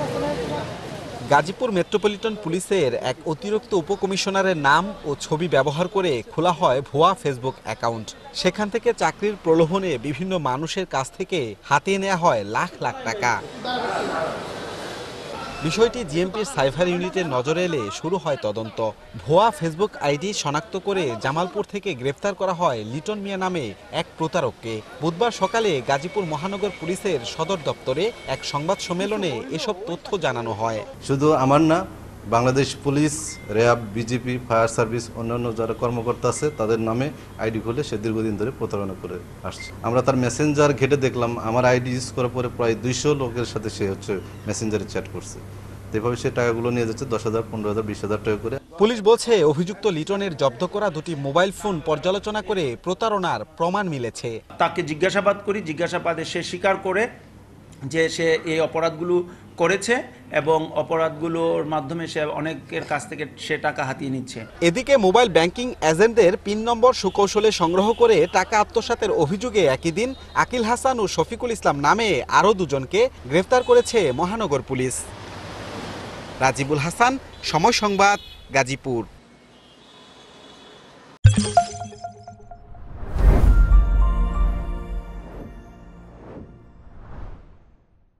Gazipur metropolitan পুলিশের এক অতিরিক্ত উপকমিশনারের নাম ও ছবি ব্যবহার করে খোলা হয় ভুয়া ফেসবুক অ্যাকাউন্ট। সেখান থেকে চাকরির প্রলোভনে বিভিন্ন মানুষের কাছ থেকে হাতিয়ে নেওয়া হয় লাখ লাখ টাকা। বিষয়টি জিএমপির সাইবার ইউনিটের নজরে এলে শুরু হয় তদন্ত। ভুয়া ফেসবুক আইডি শনাক্ত করে জামালপুর থেকে গ্রেফতার করা হয় লিটন মিয়া নামে এক প্রতারককে। বুধবার সকালে গাজীপুর মহানগর পুলিশের সদর দপ্তরে এক সংবাদ সম্মেলনে এসব তথ্য জানানো হয়। শুধু আমার না, Bangladesh police, RAB, BGB, fire service, অন্যান্য যারা কর্মকর্তা আছে তাদের নামে আইডি খুলে সে দীর্ঘদিন ধরে প্রতারণা করে আসছে। আমরা তার মেসেঞ্জার ঘেটে দেখলাম, আমার আইডি ইউজ করার পরে প্রায় 200 লোকের সাথে সে মেসেঞ্জারে চ্যাট করছে। এভাবে সে টাকাগুলো নিয়ে যাচ্ছে 10,000, 15,000, 20,000 টাকা করে। পুলিশ বলছে অভিযুক্ত লিটনের জব্দ করা দুটি মোবাইল ফোন পর্যালোচনা করে প্রতারণার প্রমাণ মিলেছে। তাকে জিজ্ঞাসাবাদ করি, জিজ্ঞাসাবাদে সে স্বীকার করে যে সে এই অপরাধগুলো করেছে এবং অপরাধগুলোর মাধ্যমে সে অনেকের কাছ থেকে সে টাকা হাতিয়ে নিচ্ছে। এদিকে মোবাইল ব্যাংকিং এজেন্টদের পিন নম্বর সুকৌশলে সংগ্রহ করে টাকা আত্মসাতের অভিযোগে একই দিন আকিল হাসান ও শফিকুল ইসলাম নামে আরও দুজনকে গ্রেফতার করেছে মহানগর পুলিশ। রাজিবুল হাসান, সময় সংবাদ, গাজীপুর।